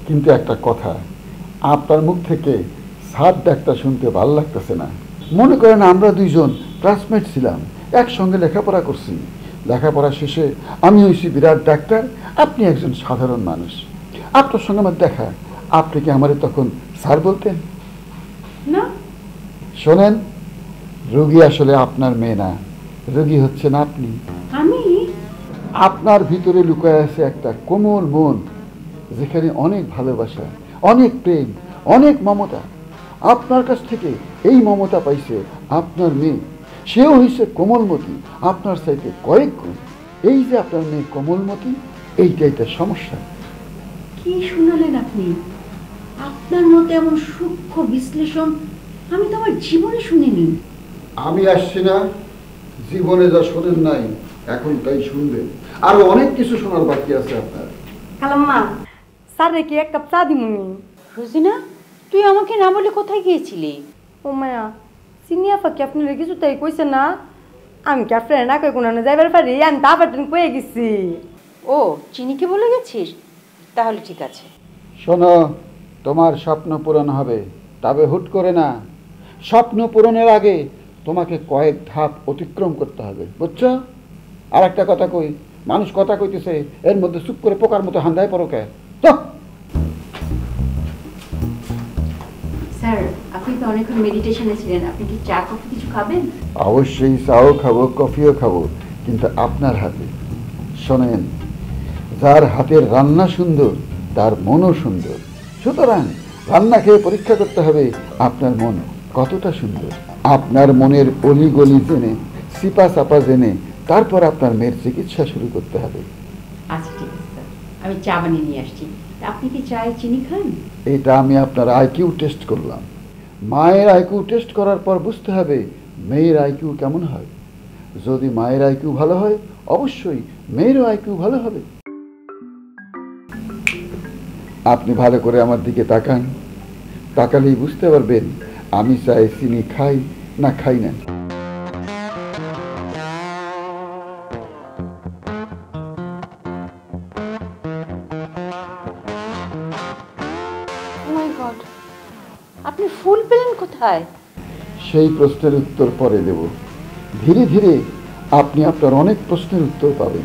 কিন্তু একটা কথা, আপনার মুখ থেকে স্যার ডাক্তার শুনতে ভালো লাগতেছে না। মনে করেন আমরা দুইজন ক্লাসমেট ছিলাম, একসঙ্গে লেখাপড়া করছি। লেখাপড়া শেষে আমি হয়েছি বিরাট ডাক্তার, আপনি একজন সাধারণ মানুষ। আপনার সঙ্গে আমার দেখা, আপনি কি আমারে তখন স্যার বলতেন? না। শোনেন, রোগী আসলে আপনার মেয়ে না, রোগী হচ্ছেন আপনি। আমি? আপনার ভিতরে লুকায় আছে একটা কোমল মন, যেখানে অনেক ভালোবাসা, অনেক প্রেম, অনেক মমতা। আপনার কাছ থেকে এই মমতা পাইছে আপনার মেয়ে, সেও হয়েছে কোমলমতি আপনার চাইতে কয়েক গুণ। এই যে আপনার মেয়ে কোমলমতি, এইটাই তার সমস্যা। কি শুনালেন আপনি? আপনার মতো এমন সূক্ষ্ম বিশ্লেষণ আমি তো আমার জীবনে শুনিনি। আমি আসছি না, জীবনে যা শোনেন নাই এখন তাই শুনবেন। আরো অনেক কিছু শোনার বাকি আছে আপনার। খালাম্মা, স্যার রে কি এক কাপ চা দিমুনি? রোজিনা, তুই আমাকে না বলে কোথায় গিয়েছিলি? ও মায়া, সিনিয়া পাখি আপনার কিছু তাই কইছে না? আমি কি আপনার না কই কোনো যাইবার পারি? আমি তা পাটেন কয়ে গেছি। ও, চিনিকে বলে গেছিস? তাহলে ঠিক আছে। শোনো, তোমার স্বপ্ন পূরণ হবে, তবে হুট করে না। স্বপ্ন পূরণের আগে তোমাকে কয়েক ধাপ অতিক্রম করতে হবে, বুঝছো? আর একটা কথা কই, মানুষ কথা কইতেছে, এর মধ্যে চুপ করে পোকার মতো হান্দায় পড়ো কে? স্যার, আপনি তো অনেকক্ষণ মেডিটেশনে ছিলেন, আপনি কি চা কফি কিছু খাবেন? অবশ্যই চাও খাবো, কফিও খাবো, কিন্তু আপনার হাতে। শোনেন, যার হাতের রান্না সুন্দর তার মনও সুন্দর। সুতরাং রান্না খেয়ে পরীক্ষা করতে হবে আপনার মন কতটা সুন্দর। আপনার মনের অলিগলি জেনে, সিপা চাপা জেনে, তারপর আপনার মেয়ের চিকিৎসা শুরু করতে হবে। আচ্ছা ঠিক আছে স্যার, আমি চা বানিয়ে নিয়ে আসছি। আপনি কি চায়ে চিনি খান? এটা আমি আপনার আইকিউ টেস্ট করলাম। মায়ের আইকিউ টেস্ট করার পর বুঝতে হবে মেয়ের আইকিউ কেমন হয়। যদি মায়ের আইকিউ ভালো হয়, অবশ্যই মেয়েরও আইকিউ ভালো হবে। আপনি ভালো করে আমার দিকে তাকান, তাকালেই বুঝতে পারবেন আমি চাই চিনি খাই না খাই না। আপনি ফুল পেলেন কোথায়? সেই প্রশ্নের উত্তর পরে দেব। ধীরে ধীরে আপনি আপনার অনেক প্রশ্নের উত্তর পাবেন।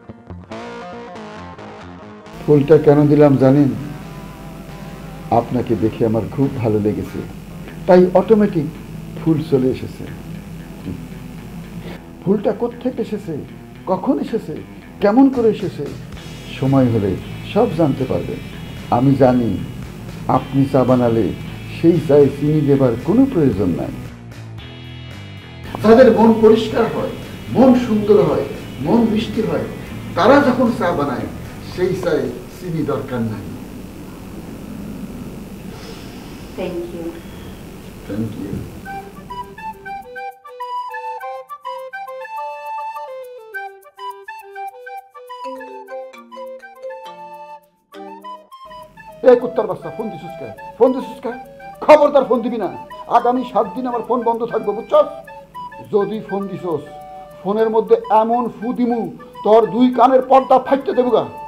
ফুলটা কেন দিলাম জানেন? আপনাকে দেখে আমার খুব ভালো লেগেছে, তাই অটোমেটিক ফুল চলে এসেছে। ফুলটা কোত্থেকে এসেছে, কখন এসেছে, কেমন করে এসেছে, সময় হলে সব জানতে পারবেন। আমি জানি আপনি চা বানালে সেই চায়ে চিনি দেবার কোনো প্রয়োজন নাই। তাদের মন পরিষ্কার হয়, মন সুন্দর হয়, মন মিষ্টি হয়, তারা যখন চা বানায় সেই চায়ে চিনি দরকার নাই। Thank you. Thank you. এই কুত্তার বাচ্চা, ফোন দিছিস কে? ফোন দিছিস কে? খবরদার ফোন দিবি না। আগামী 7 দিন আমার ফোন বন্ধ থাকবে, বুঝছস? যদি ফোন দিছস, ফোনের মধ্যে এমন ফু দিমু তোর 2 কানের পর্দা ফাইটতে দেবো গা।